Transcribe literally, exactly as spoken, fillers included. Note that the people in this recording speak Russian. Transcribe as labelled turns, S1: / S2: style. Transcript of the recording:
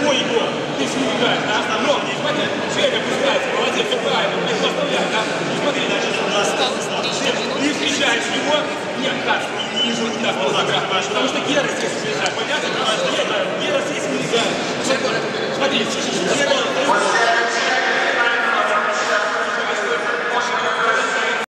S1: Твой игрок, ты с ним играешь, да? Но, смотри, Женя пускается, молодец, все правильно, блядь, поставляй, да? Ну, смотри, ты встречаешь его, нет, как, не ниже, так, потому что Гера здесь встречает, понятно? Гера здесь